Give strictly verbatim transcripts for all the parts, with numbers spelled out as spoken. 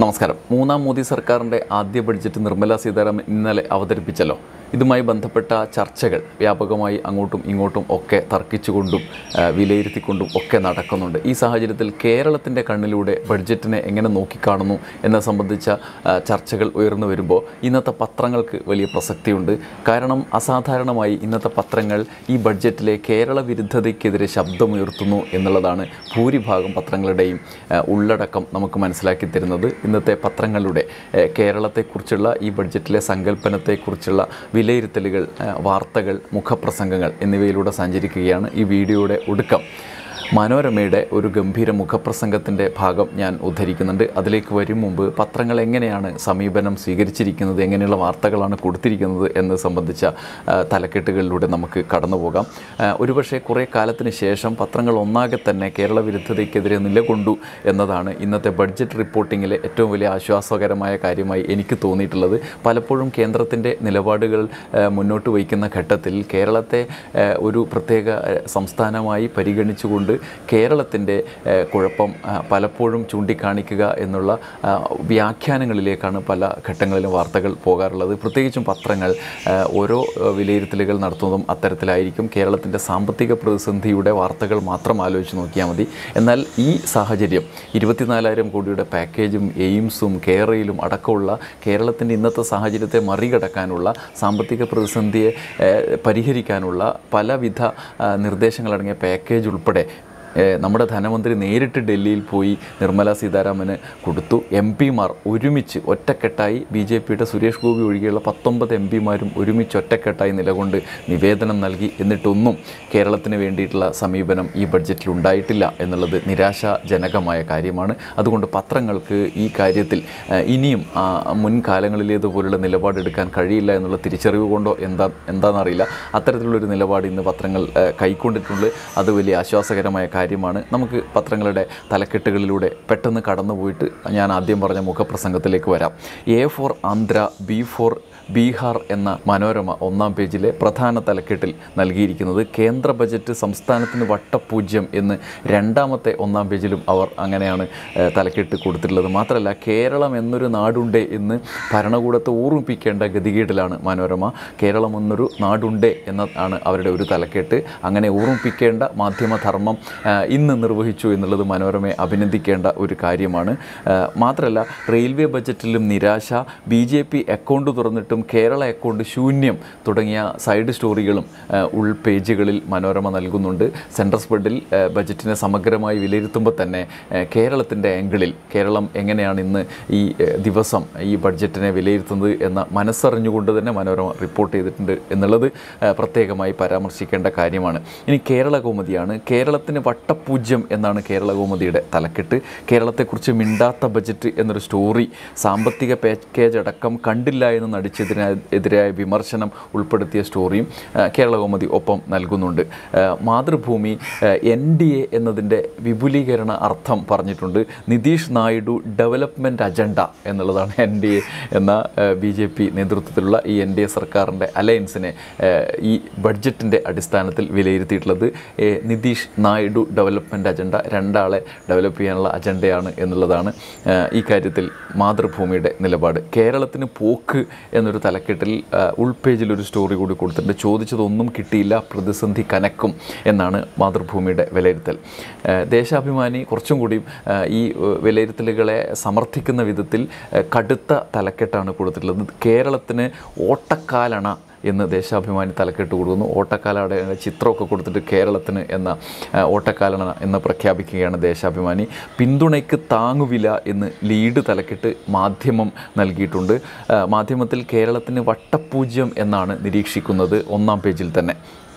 നമസ്കാരം. മൂന്നാം മോദി സർക്കാരിൻ്റെ ആദ്യ ബഡ്ജറ്റ് നിർമ്മല സീതാരാമൻ ഇന്നലെ അവതരിപ്പിച്ചല്ലോ. ഇതുമായി ബന്ധപ്പെട്ട ചർച്ചകൾ വ്യാപകമായി അങ്ങോട്ടും ഇങ്ങോട്ടും ഒക്കെ തർക്കിച്ചുകൊണ്ടും വിലയിരുത്തിക്കൊണ്ടും ഒക്കെ നടക്കുന്നുണ്ട്. ഈ സാഹചര്യത്തിൽ കേരളത്തിൻ്റെ കണ്ണിലൂടെ ബഡ്ജറ്റിനെ എങ്ങനെ നോക്കിക്കാണുന്നു എന്നെ സംബന്ധിച്ച ചർച്ചകൾ ഉയർന്നു വരുമ്പോൾ ഇന്നത്തെ പത്രങ്ങൾക്ക് വലിയ പ്രസക്തിയുണ്ട്. കാരണം അസാധാരണമായി ഇന്നത്തെ പത്രങ്ങൾ ഈ ബഡ്ജറ്റിലെ കേരള വിരുദ്ധതയ്ക്കെതിരെ ശബ്ദമുയർത്തുന്നു എന്നുള്ളതാണ് ഭൂരിഭാഗം പത്രങ്ങളുടെയും ഉള്ളടക്കം നമുക്ക് മനസ്സിലാക്കി തരുന്നത്. ഇന്നത്തെ പത്രങ്ങളുടെ കേരളത്തെക്കുറിച്ചുള്ള ഈ ബഡ്ജറ്റിലെ സങ്കല്പനത്തെക്കുറിച്ചുള്ള വിലയിരുത്തലുകൾ, വാർത്തകൾ, മുഖപ്രസംഗങ്ങൾ എന്നിവയിലൂടെ സഞ്ചരിക്കുകയാണ്. ഈ വീഡിയോയുടെ ഒടുക്കം മനോരമയുടെ ഒരു ഗംഭീര മുഖപ്രസംഗത്തിൻ്റെ ഭാഗം ഞാൻ ഉദ്ധരിക്കുന്നുണ്ട്. അതിലേക്ക് വരും മുമ്പ് പത്രങ്ങൾ എങ്ങനെയാണ് സമീപനം സ്വീകരിച്ചിരിക്കുന്നത്, എങ്ങനെയുള്ള വാർത്തകളാണ് കൊടുത്തിരിക്കുന്നത് എന്നത് സംബന്ധിച്ച തലക്കെട്ടുകളിലൂടെ നമുക്ക് കടന്നു പോകാം. ഒരുപക്ഷെ കുറേ കാലത്തിന് ശേഷം പത്രങ്ങൾ ഒന്നാകെ തന്നെ കേരള വിരുദ്ധതയ്ക്കെതിരെ നിലകൊണ്ടു എന്നതാണ് ഇന്നത്തെ ബഡ്ജറ്റ് റിപ്പോർട്ടിങ്ങിലെ ഏറ്റവും വലിയ ആശ്വാസകരമായ കാര്യമായി എനിക്ക് തോന്നിയിട്ടുള്ളത്. പലപ്പോഴും കേന്ദ്രത്തിൻ്റെ നിലപാടുകൾ മുന്നോട്ട് വയ്ക്കുന്ന ഘട്ടത്തിൽ കേരളത്തെ ഒരു പ്രത്യേക സംസ്ഥാനമായി പരിഗണിച്ചുകൊണ്ട് കേരളത്തിൻ്റെ കുഴപ്പം പലപ്പോഴും ചൂണ്ടിക്കാണിക്കുക എന്നുള്ള വ്യാഖ്യാനങ്ങളിലേക്കാണ് പല ഘട്ടങ്ങളിലും വാർത്തകൾ പോകാറുള്ളത്. പ്രത്യേകിച്ചും പത്രങ്ങൾ ഓരോ വിലയിരുത്തലുകൾ നടത്തുന്നതും അത്തരത്തിലായിരിക്കും. കേരളത്തിൻ്റെ സാമ്പത്തിക പ്രതിസന്ധിയുടെ വാർത്തകൾ മാത്രം ആലോചിച്ച് നോക്കിയാൽ മതി. എന്നാൽ ഈ സാഹചര്യം ഇരുപത്തിനാലായിരം കോടിയുടെ പാക്കേജും എയിംസും കേരളയിലും അടക്കമുള്ള കേരളത്തിൻ്റെ ഇന്നത്തെ സാഹചര്യത്തെ മറികടക്കാനുള്ള സാമ്പത്തിക പ്രതിസന്ധിയെ പരിഹരിക്കാനുള്ള പലവിധ നിർദ്ദേശങ്ങളടങ്ങിയ പാക്കേജ് ഉൾപ്പെടെ നമ്മുടെ ധനമന്ത്രി നേരിട്ട് ഡൽഹിയിൽ പോയി നിർമ്മല സീതാരാമന് കൊടുത്തു. എം പിമാർ ഒരുമിച്ച് ഒറ്റക്കെട്ടായി, ബി ജെ പിയുടെ സുരേഷ് ഗോപി ഒഴികെയുള്ള പത്തൊമ്പത് എം പിമാരും ഒരുമിച്ച് ഒറ്റക്കെട്ടായി നിലകൊണ്ട് നിവേദനം നൽകി. എന്നിട്ടൊന്നും കേരളത്തിന് വേണ്ടിയിട്ടുള്ള സമീപനം ഈ ബഡ്ജറ്റിൽ ഉണ്ടായിട്ടില്ല എന്നുള്ളത് നിരാശാജനകമായ കാര്യമാണ്. അതുകൊണ്ട് പത്രങ്ങൾക്ക് ഈ കാര്യത്തിൽ ഇനിയും മുൻകാലങ്ങളിലേതുപോലുള്ള നിലപാടെടുക്കാൻ കഴിയില്ല എന്നുള്ള തിരിച്ചറിവ് കൊണ്ടോ എന്താ എന്താണെന്നറിയില്ല അത്തരത്തിലുള്ളൊരു നിലപാട് ഇന്ന് പത്രങ്ങൾ കൈക്കൊണ്ടിട്ടുണ്ട്. അത് വലിയ ആശ്വാസകരമായ കാര്യമാണ്. നമുക്ക് പത്രങ്ങളുടെ തലക്കെട്ടുകളിലൂടെ പെട്ടെന്ന് കടന്നുപോയിട്ട് ഞാൻ ആദ്യം പറഞ്ഞ മുഖപ്രസംഗത്തിലേക്ക് വരാം. A for Andhra, B for Bihar എന്ന മനോരമ ഒന്നാം പേജിലെ പ്രധാന തലക്കെട്ടിൽ നൽകിയിരിക്കുന്നത് കേന്ദ്ര ബജറ്റ് സംസ്ഥാനത്തിന് വട്ടപൂജ്യം എന്ന് രണ്ടാമത്തെ ഒന്നാം പേജിലും അവർ അങ്ങനെയാണ് തലക്കെട്ട് കൊടുത്തിട്ടുള്ളത്. മാത്രമല്ല, കേരളം എന്നൊരു നാടുണ്ടേ എന്ന് ഭരണകൂടത്തെ ഓർമ്മിപ്പിക്കേണ്ട ഗതികേടിലാണ് മനോരമ. കേരളം എന്നൊരു നാടുണ്ടേ എന്നതാണ് അവരുടെ ഒരു തലക്കെട്ട്. അങ്ങനെ ഓർമ്മിപ്പിക്കേണ്ട മാധ്യമധർമ്മം ഇന്ന് നിർവഹിച്ചു എന്നുള്ളത് മനോരമയെ അഭിനന്ദിക്കേണ്ട ഒരു കാര്യമാണ്. മാത്രമല്ല, റെയിൽവേ ബജറ്റിലും നിരാശ, ബി ജെ പി അക്കൗണ്ട് തുറന്നിട്ടും കേരള അക്കൗണ്ട് ശൂന്യം തുടങ്ങിയ സൈഡ് സ്റ്റോറികളും ഉൾ പേജുകളിൽ മനോരമ നൽകുന്നുണ്ട്. സെൻട്രൽ സ്പ്രെഡിൽ ബജറ്റിനെ സമഗ്രമായി വിലയിരുത്തുമ്പോൾ തന്നെ കേരളത്തിൻ്റെ ആംഗിളിൽ കേരളം എങ്ങനെയാണ് ഇന്ന് ഈ ദിവസം ഈ ബഡ്ജറ്റിനെ വിലയിരുത്തുന്നത് എന്ന മനസ്സറിഞ്ഞുകൊണ്ട് തന്നെ മനോരമ റിപ്പോർട്ട് ചെയ്തിട്ടുണ്ട് എന്നുള്ളത് പ്രത്യേകമായി പരാമർശിക്കേണ്ട കാര്യമാണ്. ഇനി കേരള കൗമുദിയാണ്. കേരളത്തിന് വട്ടപൂജ്യം എന്നാണ് കേരള കൗമുദിയുടെ തലക്കെട്ട്. കേരളത്തെക്കുറിച്ച് മിണ്ടാത്ത ബജറ്റ് എന്നൊരു സ്റ്റോറി, സാമ്പത്തിക പാക്കേജ് അടക്കം കണ്ടില്ല എന്ന് നടിച്ചതിന് എതിരായ വിമർശനം ഉൾപ്പെടുത്തിയ സ്റ്റോറിയും കേരള കൗമുദി ഒപ്പം നൽകുന്നുണ്ട്. മാതൃഭൂമി എൻ ഡി എ എന്നതിൻ്റെ വിപുലീകരണ അർത്ഥം പറഞ്ഞിട്ടുണ്ട്. നിതീഷ് നായിഡു ഡെവലപ്മെൻറ്റ് അജണ്ട എന്നുള്ളതാണ് എൻ ഡി എ എന്ന ബി ജെ പി നേതൃത്വത്തിലുള്ള ഈ എൻ ഡി എ സർക്കാരിൻ്റെ അലയൻസിനെ ഈ ബഡ്ജറ്റിൻ്റെ അടിസ്ഥാനത്തിൽ വിലയിരുത്തിയിട്ടുള്ളത്. നിതീഷ് നായിഡു ഡെവലപ്മെൻറ്റ് അജണ്ട, രണ്ടാളെ ഡെവലപ്പ് ചെയ്യാനുള്ള അജണ്ടയാണ് എന്നുള്ളതാണ് ഈ കാര്യത്തിൽ മാതൃഭൂമിയുടെ നിലപാട്. കേരളത്തിന് പോക്ക് എന്നൊരു തലക്കെട്ടിൽ ഉൾപേജിലൊരു സ്റ്റോറി കൂടി കൊടുത്തിട്ടുണ്ട്. ചോദിച്ചതൊന്നും കിട്ടിയില്ല, പ്രതിസന്ധി കനക്കും എന്നാണ് മാതൃഭൂമിയുടെ വിലയിരുത്തൽ. ദേശാഭിമാനി കുറച്ചും കൂടി ഈ വിലയിരുത്തലുകളെ സമർത്ഥിക്കുന്ന വിധത്തിൽ കടുത്ത തലക്കെട്ടാണ് കൊടുത്തിട്ടുള്ളത്. കേരളത്തിന് ഓട്ടക്കാലണ എന്ന് ദേശാഭിമാനി തലക്കെട്ട് കൊടുക്കുന്നു. ഓട്ടക്കാലയുടെ ചിത്രമൊക്കെ കൊടുത്തിട്ട് കേരളത്തിന് എന്ന ഓട്ടക്കാലണ എന്ന് പ്രഖ്യാപിക്കുകയാണ് ദേശാഭിമാനി. പിന്തുണയ്ക്ക് താങ്ങുവില എന്ന് ലീഡ് തലക്കെട്ട് മാധ്യമം നൽകിയിട്ടുണ്ട്. മാധ്യമത്തിൽ കേരളത്തിന് വട്ടപൂജ്യം എന്നാണ് നിരീക്ഷിക്കുന്നത് ഒന്നാം പേജിൽ തന്നെ.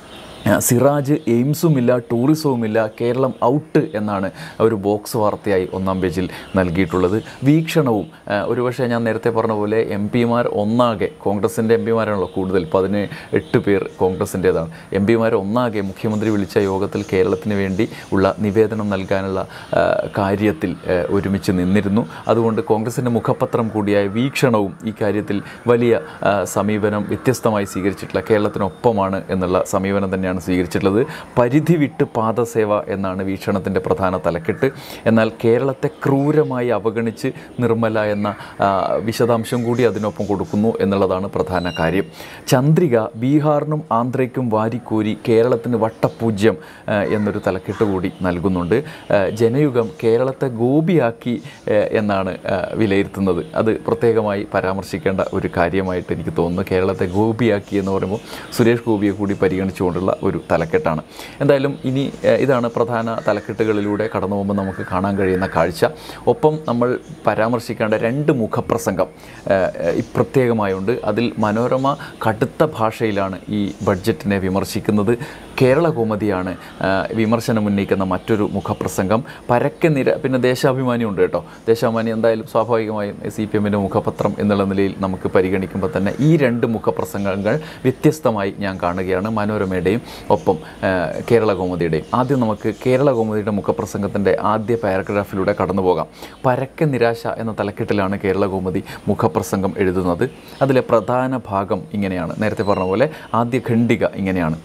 സിറാജ് എയിംസുമില്ല, ടൂറിസവുമില്ല, കേരളം ഔട്ട് എന്നാണ് ഒരു ബോക്സ് വാർത്തയായി ഒന്നാം പേജിൽ നൽകിയിട്ടുള്ളത്. വീക്ഷണവും ഒരുപക്ഷെ ഞാൻ നേരത്തെ പറഞ്ഞ പോലെ എം പിമാർ ഒന്നാകെ, കോൺഗ്രസിൻ്റെ എം പിമാരാണല്ലോ കൂടുതൽ, പതിനെട്ട് പേർ കോൺഗ്രസിൻ്റേതാണ്. എം പിമാർ ഒന്നാകെ മുഖ്യമന്ത്രി വിളിച്ച യോഗത്തിൽ കേരളത്തിന് വേണ്ടി ഉള്ള നിവേദനം നൽകാനുള്ള കാര്യത്തിൽ ഒരുമിച്ച് നിന്നിരുന്നു. അതുകൊണ്ട് കോൺഗ്രസിൻ്റെ മുഖപത്രം കൂടിയായ വീക്ഷണവും ഈ കാര്യത്തിൽ വലിയ സമീപനം വ്യത്യസ്തമായി സ്വീകരിച്ചിട്ടില്ല. കേരളത്തിനൊപ്പമാണ് എന്നുള്ള സമീപനം തന്നെയാണ് തന്നെയാണ് സ്വീകരിച്ചിട്ടുള്ളത്. പരിധി വിട്ട് പാദസേവ എന്നാണ് വീക്ഷണത്തിൻ്റെ പ്രധാന തലക്കെട്ട്. എന്നാൽ കേരളത്തെ ക്രൂരമായി അവഗണിച്ച് നിർമ്മല എന്ന വിശദാംശം കൂടി അതിനൊപ്പം കൊടുക്കുന്നു എന്നുള്ളതാണ് പ്രധാന കാര്യം. ചന്ദ്രിക ബീഹാറിനും ആന്ധ്രയ്ക്കും വാരിക്കോരി കേരളത്തിന് വട്ടപൂജ്യം എന്നൊരു തലക്കെട്ട് കൂടി നൽകുന്നുണ്ട്. ജനയുഗം കേരളത്തെ ഗോപിയാക്കി എന്നാണ് വിലയിരുത്തുന്നത്. അത് പ്രത്യേകമായി പരാമർശിക്കേണ്ട ഒരു കാര്യമായിട്ട് എനിക്ക് തോന്നുന്നു. കേരളത്തെ ഗോപിയാക്കി എന്ന് പറയുമ്പോൾ സുരേഷ് ഗോപിയെ കൂടി പരിഗണിച്ചുകൊണ്ടുള്ള ഒരു തലക്കെട്ടാണ്. എന്തായാലും ഇനി ഇതാണ് പ്രധാന തലക്കെട്ടുകളിലൂടെ കടന്നു പോകുമ്പോൾ നമുക്ക് കാണാൻ കഴിയുന്ന കാഴ്ച. ഒപ്പം നമ്മൾ പരാമർശിക്കേണ്ട രണ്ട് മുഖപ്രസംഗം പ്രത്യേകമായുണ്ട്. അതിൽ മനോരമ കടുത്ത ഭാഷയിലാണ് ഈ ബഡ്ജറ്റിനെ വിമർശിക്കുന്നത്. കേരള കൗമുദിയാണ് വിമർശനം ഉന്നയിക്കുന്ന മറ്റൊരു മുഖപ്രസംഗം. പരക്കെ നിര പിന്നെ ദേശാഭിമാനി ഉണ്ട് കേട്ടോ. ദേശാഭിമാനി എന്തായാലും സ്വാഭാവികമായും സി പി എമ്മിൻ്റെ മുഖപത്രം എന്നുള്ള നിലയിൽ നമുക്ക് പരിഗണിക്കുമ്പോൾ തന്നെ ഈ രണ്ട് മുഖപ്രസംഗങ്ങൾ വ്യത്യസ്തമായി ഞാൻ കാണുകയാണ്, മനോരമയുടെയും ഒപ്പം കേരള കൗമുദിയുടെയും. ആദ്യം നമുക്ക് കേരള കൗമുദിയുടെ മുഖപ്രസംഗത്തിൻ്റെ ആദ്യ പാരഗ്രാഫിലൂടെ കടന്നു പോകാം. പരക്കെ നിരാശ എന്ന തലക്കെട്ടിലാണ് കേരള കൗമുദി മുഖപ്രസംഗം എഴുതുന്നത്. അതിലെ പ്രധാന ഭാഗം ഇങ്ങനെയാണ്. നേരത്തെ പറഞ്ഞ പോലെ ആദ്യ ഖണ്ഡിക ഇങ്ങനെയാണ്.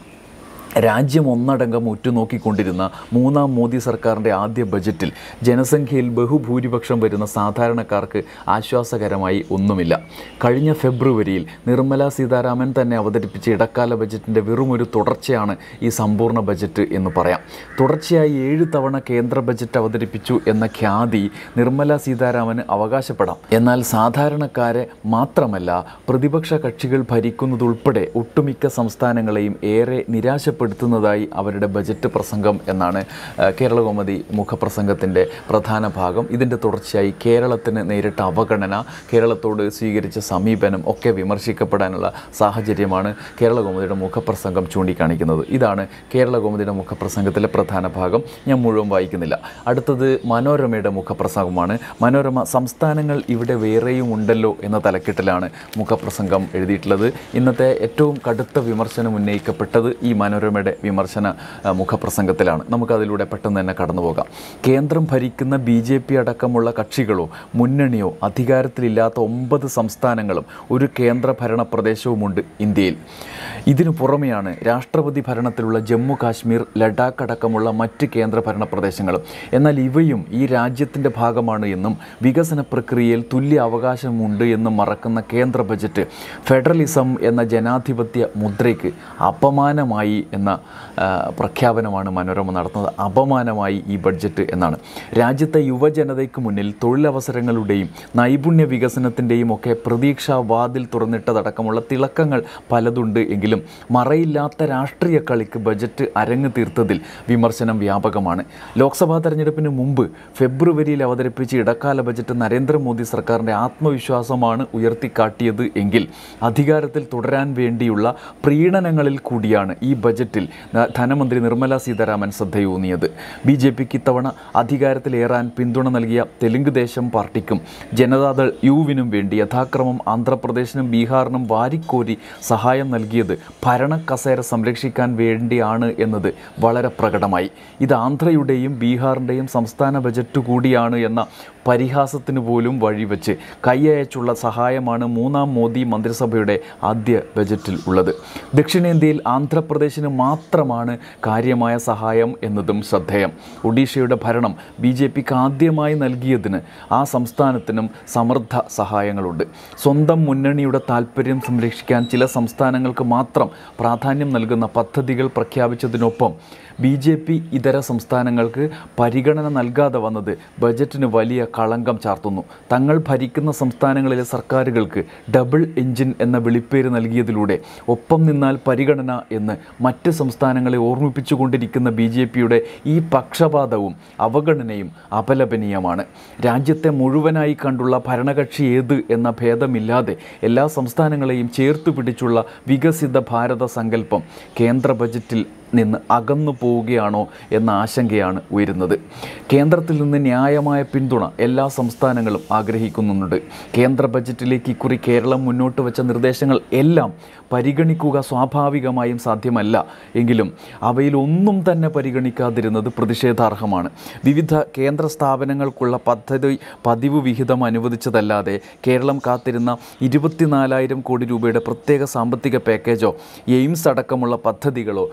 രാജ്യം ഒന്നടങ്കം ഉറ്റുനോക്കിക്കൊണ്ടിരുന്ന മൂന്നാം മോദി സർക്കാരിൻ്റെ ആദ്യ ബജറ്റിൽ ജനസംഖ്യയിൽ ബഹുഭൂരിപക്ഷം വരുന്ന സാധാരണക്കാർക്ക് ആശ്വാസകരമായി ഒന്നുമില്ല. കഴിഞ്ഞ ഫെബ്രുവരിയിൽ നിർമ്മല സീതാരാമൻ തന്നെ അവതരിപ്പിച്ച ഇടക്കാല ബജറ്റിൻ്റെ വെറുമൊരു തുടർച്ചയാണ് ഈ സമ്പൂർണ്ണ ബജറ്റ് എന്ന് പറയാം. തുടർച്ചയായി ഏഴ് തവണ കേന്ദ്ര ബജറ്റ് അവതരിപ്പിച്ചു എന്ന ഖ്യാതി നിർമ്മല സീതാരാമന് അവകാശപ്പെടാം. എന്നാൽ സാധാരണക്കാരെ മാത്രമല്ല, പ്രതിപക്ഷ കക്ഷികൾ ഭരിക്കുന്നതുൾപ്പെടെ ഒട്ടുമിക്ക സംസ്ഥാനങ്ങളെയും ഏറെ നിരാശ പ്പെടുത്തുന്നതായി അവരുടെ ബജറ്റ് പ്രസംഗം എന്നാണ് കേരള കൗമുദി മുഖപ്രസംഗത്തിൻ്റെ പ്രധാന ഭാഗം. ഇതിൻ്റെ തുടർച്ചയായി കേരളത്തിന് നേരിട്ട അവഗണന, കേരളത്തോട് സ്വീകരിച്ച സമീപനം ഒക്കെ വിമർശിക്കപ്പെടാനുള്ള സാഹചര്യമാണ് കേരള കൗമുദിയുടെ മുഖപ്രസംഗം ചൂണ്ടിക്കാണിക്കുന്നത്. ഇതാണ് കേരള കൗമുദിയുടെ മുഖപ്രസംഗത്തിലെ പ്രധാന ഭാഗം. ഞാൻ മുഴുവൻ വായിക്കുന്നില്ല. അടുത്തത് മനോരമയുടെ മുഖപ്രസംഗമാണ്. മനോരമ സംസ്ഥാനങ്ങൾ ഇവിടെ വേറെയും ഉണ്ടല്ലോ എന്ന തലക്കെട്ടിലാണ് മുഖപ്രസംഗം എഴുതിയിട്ടുള്ളത്. ഇന്നത്തെ ഏറ്റവും കടുത്ത വിമർശനം ഉന്നയിക്കപ്പെട്ടത് ഈ മനോരമ യുടെ വിമർശന മുഖപ്രസംഗത്തിലാണ്. നമുക്കതിലൂടെ പെട്ടെന്ന് തന്നെ കടന്നു പോകാം. കേന്ദ്രം ഭരിക്കുന്ന ബി ജെ പി അടക്കമുള്ള കക്ഷികളോ മുന്നണിയോ അധികാരത്തിലില്ലാത്ത ഒമ്പത് സംസ്ഥാനങ്ങളും ഒരു കേന്ദ്ര ഭരണ പ്രദേശവുമുണ്ട് ഇന്ത്യയിൽ. ഇതിനു പുറമെയാണ് രാഷ്ട്രപതി ഭരണത്തിലുള്ള ജമ്മു കാശ്മീർ, ലഡാക്ക് അടക്കമുള്ള മറ്റ് കേന്ദ്ര ഭരണ പ്രദേശങ്ങളും. എന്നാൽ ഇവയും ഈ രാജ്യത്തിൻ്റെ ഭാഗമാണ് എന്നും വികസന പ്രക്രിയയിൽ തുല്യ അവകാശമുണ്ട് എന്നും മറക്കുന്ന കേന്ദ്ര ബജറ്റ് ഫെഡറലിസം എന്ന ജനാധിപത്യ മുദ്രയ്ക്ക് അപമാനമായി എന്ന പ്രഖ്യാപനമാണ് മനോരമ നടത്തുന്നത്. അപമാനമായി ഈ ബഡ്ജറ്റ് എന്നാണ്. രാജ്യത്തെ യുവജനതയ്ക്ക് മുന്നിൽ തൊഴിലവസരങ്ങളുടെയും നൈപുണ്യ വികസനത്തിൻ്റെയും ഒക്കെ പ്രതീക്ഷാ വാതിൽ തുറന്നിട്ടതടക്കമുള്ള തിളക്കങ്ങൾ പലതുണ്ട് എങ്കിലും മറയില്ലാത്ത രാഷ്ട്രീയ കളിക്ക് ബജറ്റ് അരങ്ങ് തീർത്തതിൽ വിമർശനം വ്യാപകമാണ്. ലോക്സഭാ തെരഞ്ഞെടുപ്പിന് മുമ്പ് ഫെബ്രുവരിയിൽ അവതരിപ്പിച്ച ഇടക്കാല ബജറ്റ് നരേന്ദ്രമോദി സർക്കാരിൻ്റെ ആത്മവിശ്വാസമാണ് ഉയർത്തിക്കാട്ടിയത് എങ്കിൽ അധികാരത്തിൽ തുടരാൻ വേണ്ടിയുള്ള പ്രീണനങ്ങളിൽ കൂടിയാണ് ഈ ബജറ്റിൽ ധനമന്ത്രി നിർമ്മല സീതാരാമൻ ശ്രദ്ധയൂന്നിയത്. ബി ജെ പിക്ക് ഇത്തവണ അധികാരത്തിലേറാൻ പിന്തുണ നൽകിയ തെലുങ്ക് ദേശം പാർട്ടിക്കും ജനതാദൾ യുവിനും വേണ്ടി യഥാക്രമം ആന്ധ്രാപ്രദേശിനും ബീഹാറിനും വാരിക്കോരി സഹായം നൽകിയത് ഭരണക്കസേര സംരക്ഷിക്കാൻ വേണ്ടിയാണ് എന്നത് വളരെ പ്രകടമായി. ഇത് ആന്ധ്രയുടെയും ബീഹാറിൻ്റെയും സംസ്ഥാന ബജറ്റ് കൂടിയാണ് എന്ന പരിഹാസത്തിന് പോലും വഴിവെച്ച് കൈയച്ചുള്ള സഹായമാണ് മൂന്നാം മോദി മന്ത്രിസഭയുടെ ആദ്യ ബജറ്റിൽ ഉള്ളത്. ദക്ഷിണേന്ത്യയിൽ ആന്ധ്രാപ്രദേശിന് മാത്രമാണ് കാര്യമായ സഹായം എന്നതും ശ്രദ്ധേയം. ഒഡീഷയുടെ ഭരണം ബി ജെ പിക്ക് ആദ്യമായി നൽകിയതിന് ആ സംസ്ഥാനത്തിനും സമൃദ്ധ സഹായങ്ങളുണ്ട്. സ്വന്തം മുന്നണിയുടെ താൽപ്പര്യം സംരക്ഷിക്കാൻ ചില സംസ്ഥാനങ്ങൾക്ക് മാത്രം പ്രാധാന്യം നൽകുന്ന പദ്ധതികൾ പ്രഖ്യാപിച്ചതിനൊപ്പം ബി ജെ പി ഇതര സംസ്ഥാനങ്ങൾക്ക് പരിഗണന നൽകാതെ വന്നത് ബജറ്റിന് വലിയ കളങ്കം ചാർത്തുന്നു. തങ്ങൾ ഭരിക്കുന്ന സംസ്ഥാനങ്ങളിലെ സർക്കാരുകൾക്ക് ഡബിൾ എഞ്ചിൻ എന്ന വിളിപ്പേര് നൽകിയതിലൂടെ ഒപ്പം നിന്നാൽ പരിഗണന എന്ന് മറ്റ് സംസ്ഥാനങ്ങളെ ഓർമ്മിപ്പിച്ചുകൊണ്ടിരിക്കുന്ന ബി ജെ പിയുടെ ഈ പക്ഷപാതവും അവഗണനയും അപലപനീയമാണ്. രാജ്യത്തെ മുഴുവനായി കണ്ടുള്ള ഭരണകക്ഷി ഏത് എന്ന ഭേദമില്ലാതെ എല്ലാ സംസ്ഥാനങ്ങളെയും ചേർത്തു പിടിച്ചുള്ള വികസിത ഭാരത സങ്കല്പം കേന്ദ്ര ബജറ്റിൽ നിന്ന് അകന്നു പോവുകയാണോ എന്ന ആശങ്കയാണ് ഉയരുന്നത്. കേന്ദ്രത്തിൽ നിന്ന് ന്യായമായ പിന്തുണ എല്ലാ സംസ്ഥാനങ്ങളും ആഗ്രഹിക്കുന്നുണ്ട്. കേന്ദ്ര ബജറ്റിലേക്ക് ഇക്കുറി കേരളം മുന്നോട്ട് വെച്ച നിർദ്ദേശങ്ങൾ എല്ലാം പരിഗണിക്കുക സ്വാഭാവികമായും സാധ്യമല്ല. എങ്കിലും അവയിൽ ഒന്നും തന്നെ പരിഗണിക്കാതിരുന്നത് പ്രതിഷേധാർഹമാണ്. വിവിധ കേന്ദ്ര സ്ഥാപനങ്ങൾക്കുള്ള പദ്ധതി പതിവ് വിഹിതം അനുവദിച്ചതല്ലാതെ കേരളം കാത്തിരുന്ന ഇരുപത്തിനാലായിരം കോടി രൂപയുടെ പ്രത്യേക സാമ്പത്തിക പാക്കേജോ എയിംസ് അടക്കമുള്ള പദ്ധതികളോ ബജറ്റ്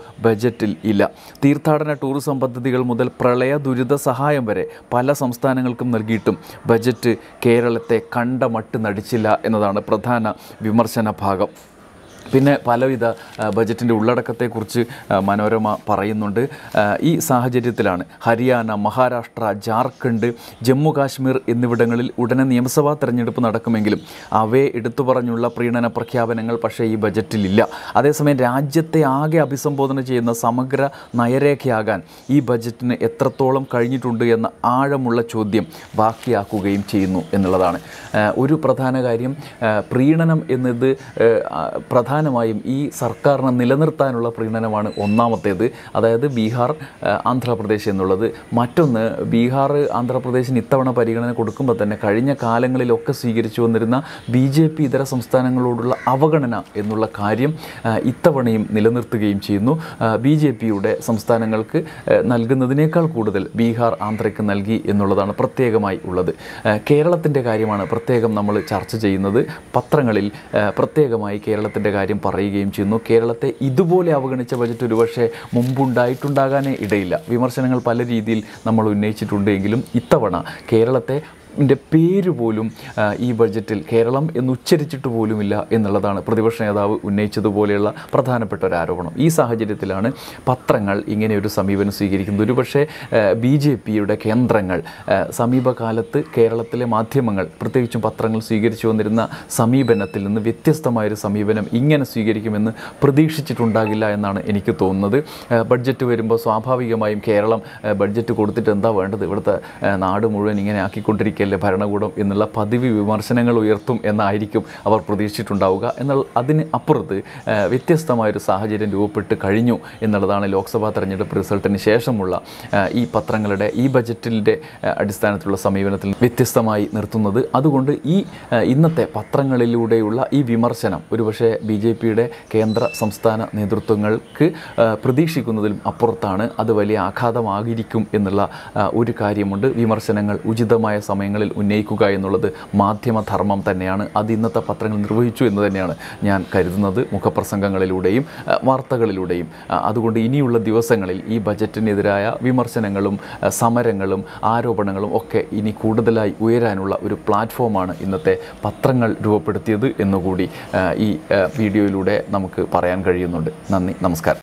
ബജറ്റിൽ ഇല്ല. തീർത്ഥാടന ടൂറിസം പദ്ധതികൾ മുതൽ പ്രളയ ദുരിത സഹായം വരെ പല സംസ്ഥാനങ്ങൾക്കും നൽകിയിട്ടും ബജറ്റ് കേരളത്തെ കണ്ടമട്ട് നടിച്ചില്ല എന്നതാണ് പ്രധാന വിമർശന ഭാഗം. പിന്നെ പലവിധ ബജറ്റിൻ്റെ ഉള്ളടക്കത്തെക്കുറിച്ച് മനോരമ പറയുന്നുണ്ട്. ഈ സാഹചര്യത്തിലാണ് ഹരിയാന, മഹാരാഷ്ട്ര, ജാർഖണ്ഡ്, ജമ്മു കാശ്മീർ എന്നിവിടങ്ങളിൽ ഉടനെ നിയമസഭാ തെരഞ്ഞെടുപ്പ് നടക്കുമെങ്കിലും അവയെ എടുത്തു പറഞ്ഞുള്ള പ്രീണന പ്രഖ്യാപനങ്ങൾ പക്ഷേ ഈ ബജറ്റിലില്ല. അതേസമയം രാജ്യത്തെ ആകെ അഭിസംബോധന ചെയ്യുന്ന സമഗ്ര നയരേഖയാകാൻ ഈ ബജറ്റിന് എത്രത്തോളം കഴിഞ്ഞിട്ടുണ്ട് എന്ന ആഴമുള്ള ചോദ്യം ബാക്കിയാക്കുകയും ചെയ്യുന്നു എന്നുള്ളതാണ്. ഒരു പ്രധാന കാര്യം, പ്രീണനം എന്നത് പ്രധാന പ്രധാനമായും ഈ സർക്കാരിനെ നിലനിർത്താനുള്ള പ്രീണനമാണ് ഒന്നാമത്തേത്. അതായത് ബീഹാർ, ആന്ധ്രാപ്രദേശ് എന്നുള്ളത്. മറ്റൊന്ന്, ബീഹാർ, ആന്ധ്രാപ്രദേശിന് ഇത്തവണ പരിഗണന കൊടുക്കുമ്പോൾ തന്നെ കഴിഞ്ഞ കാലങ്ങളിലൊക്കെ സ്വീകരിച്ചു വന്നിരുന്ന ബി ജെ പി ഇതര സംസ്ഥാനങ്ങളോടുള്ള അവഗണന എന്നുള്ള കാര്യം ഇത്തവണയും നിലനിർത്തുകയും ചെയ്യുന്നു. ബി ജെ പിയുടെ സംസ്ഥാനങ്ങൾക്ക് നൽകുന്നതിനേക്കാൾ കൂടുതൽ ബീഹാർ, ആന്ധ്രയ്ക്ക് നൽകി എന്നുള്ളതാണ് പ്രത്യേകമായി ഉള്ളത്. കേരളത്തിൻ്റെ കാര്യമാണ് പ്രത്യേകം നമ്മൾ ചർച്ച ചെയ്യുന്നത്. പത്രങ്ങളിൽ പ്രത്യേകമായി കേരളത്തിൻ്റെ കാര്യം പറയുകയും ചെയ്യുന്നു. കേരളത്തെ ഇതുപോലെ അവഗണിച്ച ബജറ്റ് ഒരുപക്ഷെ മുമ്പുണ്ടായിട്ടുണ്ടാകാനേ ഇടയില്ല. വിമർശനങ്ങൾ പല രീതിയിൽ നമ്മൾ ഉന്നയിച്ചിട്ടുണ്ടെങ്കിലും ഇത്തവണ കേരളത്തെ ൻ്റെ പേര് പോലും ഈ ബജറ്റിൽ കേരളം എന്ന് ഉച്ചരിച്ചിട്ട് പോലുമില്ല എന്നുള്ളതാണ് പ്രതിപക്ഷ നേതാവ് ഉന്നയിച്ചതുപോലെയുള്ള പ്രധാനപ്പെട്ട ഒരു ആരോപണം. ഈ സാഹചര്യത്തിലാണ് പത്രങ്ങൾ ഇങ്ങനെയൊരു സമീപനം സ്വീകരിക്കുന്നത്. ഒരുപക്ഷെ ബി ജെ പിയുടെ കേന്ദ്രങ്ങൾ സമീപകാലത്ത് കേരളത്തിലെ മാധ്യമങ്ങൾ, പ്രത്യേകിച്ചും പത്രങ്ങൾ സ്വീകരിച്ചു വന്നിരുന്ന സമീപനത്തിൽ നിന്ന് വ്യത്യസ്തമായൊരു സമീപനം ഇങ്ങനെ സ്വീകരിക്കുമെന്ന് പ്രതീക്ഷിച്ചിട്ടുണ്ടാകില്ല എന്നാണ് എനിക്ക് തോന്നുന്നത്. ബഡ്ജറ്റ് വരുമ്പോൾ സ്വാഭാവികമായും കേരളം ബഡ്ജറ്റ് കൊടുത്തിട്ട് എന്താ വേണ്ടത്, ഇവിടുത്തെ നാട് മുഴുവൻ ഇങ്ങനെ ആക്കിക്കൊണ്ടിരിക്കുക ഭരണകൂടം എന്നുള്ള പതിവ് വിമർശനങ്ങൾ ഉയർത്തും എന്നായിരിക്കും അവർ പ്രതീക്ഷിച്ചിട്ടുണ്ടാവുക. എന്നാൽ അതിന് അപ്പുറത്ത് വ്യത്യസ്തമായൊരു സാഹചര്യം രൂപപ്പെട്ട് കഴിഞ്ഞു എന്നുള്ളതാണ് ലോക്സഭാ തെരഞ്ഞെടുപ്പ് റിസൾട്ടിന് ശേഷമുള്ള ഈ പത്രങ്ങളുടെ ഈ ബജറ്റിൻ്റെ അടിസ്ഥാനത്തിലുള്ള സമീപനത്തിൽ വ്യത്യസ്തമായി നിർത്തുന്നത്. അതുകൊണ്ട് ഈ ഇന്നത്തെ പത്രങ്ങളിലൂടെയുള്ള ഈ വിമർശനം ഒരുപക്ഷെ ബി ജെ പിയുടെ കേന്ദ്ര സംസ്ഥാന നേതൃത്വങ്ങൾക്ക് പ്രതീക്ഷിക്കുന്നതിലും അപ്പുറത്താണ്. അത് വലിയ ആഘാതമാകിരിക്കും എന്നുള്ള ഒരു കാര്യമുണ്ട്. വിമർശനങ്ങൾ ഉചിതമായ സമയങ്ങൾ ഉന്നയിക്കുക എന്നുള്ളത് മാധ്യമധർമ്മം തന്നെയാണ്. അത് ഇന്നത്തെ പത്രങ്ങൾ നിർവഹിച്ചു എന്ന് തന്നെയാണ് ഞാൻ കരുതുന്നത്, മുഖപ്രസംഗങ്ങളിലൂടെയും വാർത്തകളിലൂടെയും. അതുകൊണ്ട് ഇനിയുള്ള ദിവസങ്ങളിൽ ഈ ബജറ്റിനെതിരായ വിമർശനങ്ങളും സമരങ്ങളും ആരോപണങ്ങളും ഒക്കെ ഇനി കൂടുതലായി ഉയരാനുള്ള ഒരു പ്ലാറ്റ്ഫോമാണ് ഇന്നത്തെ പത്രങ്ങൾ രൂപപ്പെടുത്തിയത് എന്നുകൂടി ഈ വീഡിയോയിലൂടെ നമുക്ക് പറയാൻ കഴിയുന്നുണ്ട്. നന്ദി, നമസ്കാരം.